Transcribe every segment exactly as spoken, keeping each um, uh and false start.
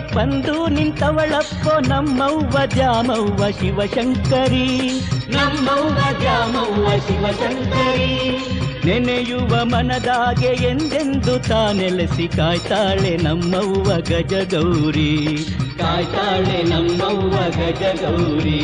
ಬಂದು ನಿಂತವಳಪ್ಪೋ ನಮ್ಮವ್ವ ದ್ಯಾಮವ್ವ ಶಿವಶಂಕರಿ, ನಮ್ಮವ್ವ ದ್ಯಾಮವ್ವ ಶಿವಶಂಕರಿ. ನೆನೆಯುವ ಮನದಾಗೆ ಎಂದೆಂದು ತಾನೆಲೆಸಿ ಕಾಯ್ತಾಳೆ ನಮ್ಮವ್ವ ಗಜಗೌರಿ, ಕಾಯ್ತಾಳೆ ನಮ್ಮವ್ವ ಗಜಗೌರಿ.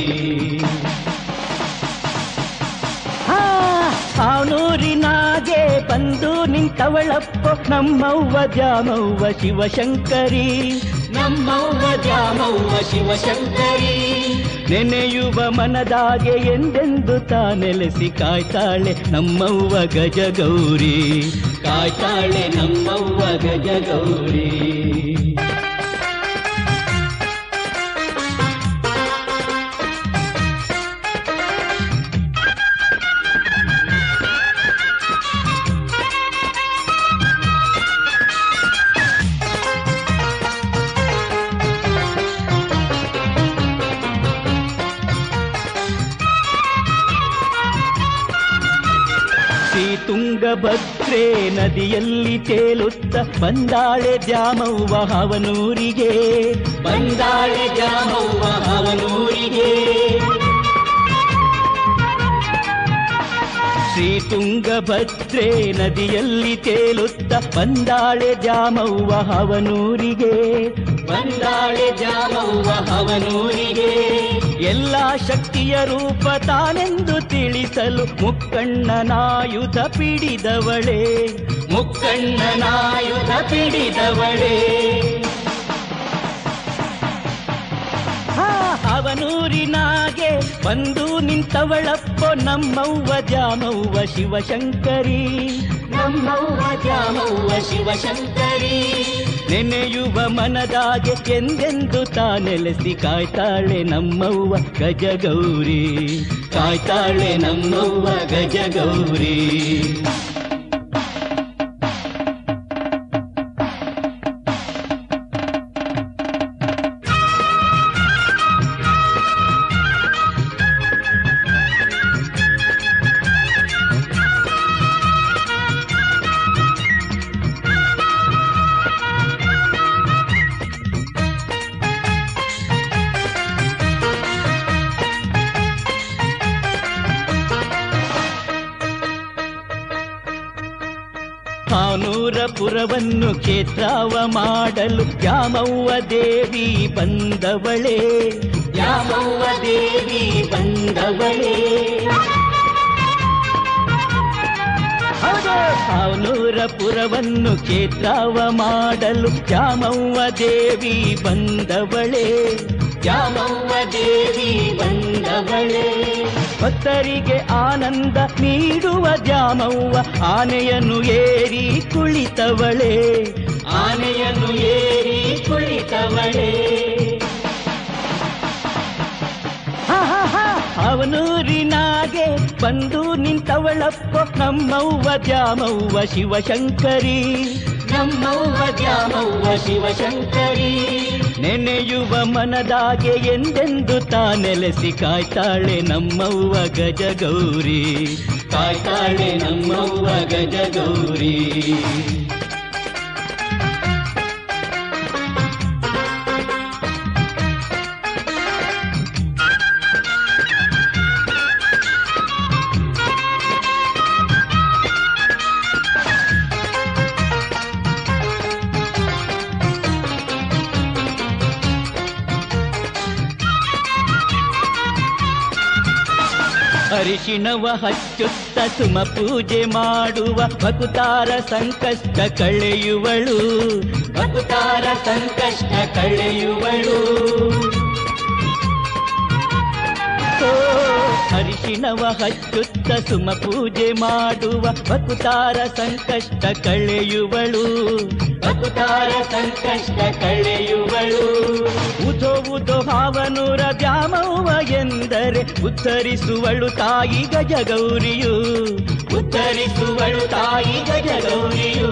ಹಾನೂರಿನಾಗೆ ಬಂದು ನಿಂತವಳಪ್ಪೋ ನಮ್ಮವ್ವ ದ್ಯಾಮವ್ವ ಶಿವಶಂಕರಿ, ನಮ್ಮವ್ವ ದ್ಯಾಮವ್ವ ಶಿವಶಂಕರಿ. ನೆನೆಯುವ ಮನದಾಗೆ ಎಂದೆಂದು ತಾನೆಲೆಸಿ ಕಾಯ್ತಾಳೆ ನಮ್ಮವ್ವ ಗಜಗೌರಿ, ಕಾಯ್ತಾಳೆ ನಮ್ಮವ್ವ ಗಜಗೌರಿ. ತುಂಗಭದ್ರೆ ನದಿಯಲ್ಲಿ ತೇಲುತ್ತ ಬಂದಾಳೆ ದ್ಯಾಮವ್ವ ಹಾವನೂರಿಗೆ, ಬಂದಾಳೆ ದ್ಯಾಮವ್ವ ಹಾವನೂರಿಗೆ. ಶ್ರೀ ತುಂಗಭದ್ರೆ ನದಿಯಲ್ಲಿ ತೇಲುತ್ತ ಬಂದಾಳೆ ದ್ಯಾಮವ್ವ ಹಾವನೂರಿಗೆ, ಬಂದಾಳೆ ದ್ಯಾಮವ್ವ ಹಾವನೂರಿಗೆ. ಎಲ್ಲ ಶಕ್ತಿಯ ರೂಪ ತಾನೆಂದು ತಿಳಿಸಲು ಮುಕ್ಕಣ್ಣನಾಯುಧ ಪಿಡಿದವಳೇ, ಮುಕ್ಕಣ್ಣನಾಯುಧ ಪಿಡಿದವಳೇ. ಹಾವನೂರಿನಾಗೆ ಬಂದು ನಿಂತವಳಪ್ಪೋ ನಮ್ಮವ್ವ ದ್ಯಾಮವ್ವ ಶಿವಶಂಕರಿ, ನಮ್ಮವ್ವ ದ್ಯಾಮವ್ವ ಶಿವಶಂಕರಿ. ನೆನೆಯುವ ಮನದಾಗೆ ಎಂದೆಂದು ತಾನೆಲೆಸಿ ಕಾಯ್ತಾಳೆ ನಮ್ಮವ್ವ ಗಜಗೌರಿ, ಕಾಯ್ತಾಳೆ ನಮ್ಮವ್ವ ಗಜಗೌರಿ. ಹಾನೂರಪುರವನ್ನು ಕ್ಷೇತ್ರವ ಮಾಡಲು ದ್ಯಾಮವ್ವ ದೇವಿ ಬಂದವಳೇ, ದ್ಯಾಮವ್ವ ದೇವಿ ಬಂದವಳೇ. ಹಾನೂರಪುರವನ್ನು ಕ್ಷೇತ್ರವ ಮಾಡಲು ದ್ಯಾಮವ್ವ ದೇವಿ ಬಂದವಳೇ, ದ್ಯಾಮವ್ವ ದೇವಿ ಬಂದವಳೇ. ಭಕ್ತರಿಗೆ ಆನಂದ ನೀಡುವ ದ್ಯಾಮವ್ವ ಆನೆಯನ್ನು ಏರಿ ಕುಳಿತವಳೇ, ಆನೆಯನ್ನು ಏರಿ ಕುಳಿತವಳೇ. ಹಾವನೂರಿನಾಗೆ ಬಂದು ನಿಂತವಳಪ್ಪೋ ನಮ್ಮವ್ವ ದ್ಯಾಮವ್ವ ಶಿವಶಂಕರಿ, ನಮ್ಮವ್ವ ದ್ಯಾಮವ್ವ ಶಿವಶಂಕರಿ. ನೆನೆಯುವ ಮನದಾಗೆ ಎಂದೆಂದು ತಾನೆಲೆಸಿ ಕಾಯ್ತಾಳೆ ನಮ್ಮವ್ವ ಗಜಗೌರಿ, ಕಾಯ್ತಾಳೆ ನಮ್ಮವ್ವ ಗಜಗೌರಿ. ಅರಿಶಿಣವ ಹಚ್ಚುತ್ತ ಸುಮ ಪೂಜೆ ಮಾಡುವ ಭಕುತಾರ ಸಂಕಷ್ಟ ಕಳೆಯುವಳು, ಭಕುತಾರ ಸಂಕಷ್ಟ ಕಳೆಯುವಳು. ಅರಿಶಿಣವ ಹಚ್ಚುತ್ತ ಸುಮ ಪೂಜೆ ಮಾಡುವ ಭಕುತಾರ ಸಂಕಷ್ಟ ಕಳೆಯುವಳು, ಭಕುತಾರ ಸಂಕಷ್ಟ ಕಳೆಯುವಳು. ಉದೋ ಉದೋ ಹಾವನೂರ ದ್ಯಾಮವ್ವ ಎಂದರೆ ಉತ್ತರಿಸುವಳು ತಾಯಿ ಗಜಗೌರಿಯು, ಉತ್ತರಿಸುವಳು ತಾಯಿ ಗಜಗೌರಿಯು.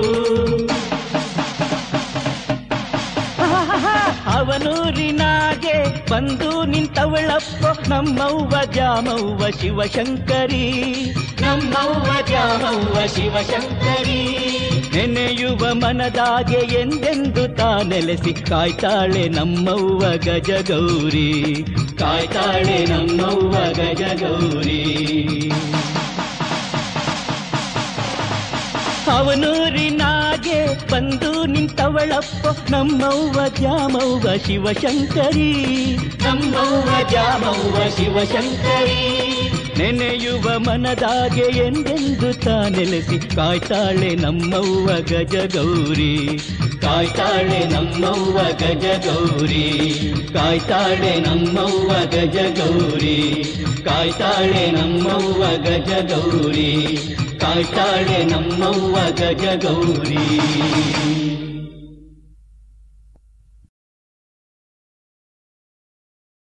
ಹಾವನೂರಿನಾಗೆ ಬಂದು ನಿಂತವಳಪ್ಪೋ ನಮ್ಮವ್ವ ದ್ಯಾಮವ್ವ ಶಿವಶಂಕರಿ, ನಮ್ಮವ್ವ ದ್ಯಾಮವ್ವ ಶಿವಶಂಕರಿ. ನೆನೆಯುವ ಮನದಾಗೆ ಎಂದೆಂದು ತಾ ನೆಲೆಸಿ ಕಾಯ್ತಾಳೆ ನಮ್ಮವ್ವ ಗಜಗೌರಿ, ಕಾಯ್ತಾಳೆ ನಮ್ಮವ್ವ ಗಜಗೌರಿ. ಅವನೂರಿನಾಗೆ ಬಂದು ನಿಂತವಳಪ್ಪೋ ನಮ್ಮವ್ವ ದ್ಯಾಮವ್ವ ಶಿವಶಂಕರಿ, ನಮ್ಮವ್ವ ದ್ಯಾಮವ್ವ ಶಿವಶಂಕರಿ. ನೆನೆಯುವ ಮನದಾಗೆ ಎಂದೆಂದು ತಾ ನೆಲೆಸಿ ಕಾಯ್ತಾಳೆ ನಮ್ಮವ್ವ ಗಜಗೌರಿ, ಕಾಯ್ತಾಳೆ ನಮ್ಮವ್ವ ಗಜಗೌರಿ, ಕಾಯ್ತಾಳೆ ನಮ್ಮವ್ವ ಗಜಗೌರಿ, ಕಾಯ್ತಾಳೆ ನಮ್ಮವ್ವ ಗಜಗೌರಿ, ಕಾಯ್ತಾಳೆ ನಮ್ಮವ್ವ ಗಜಗೌರಿ.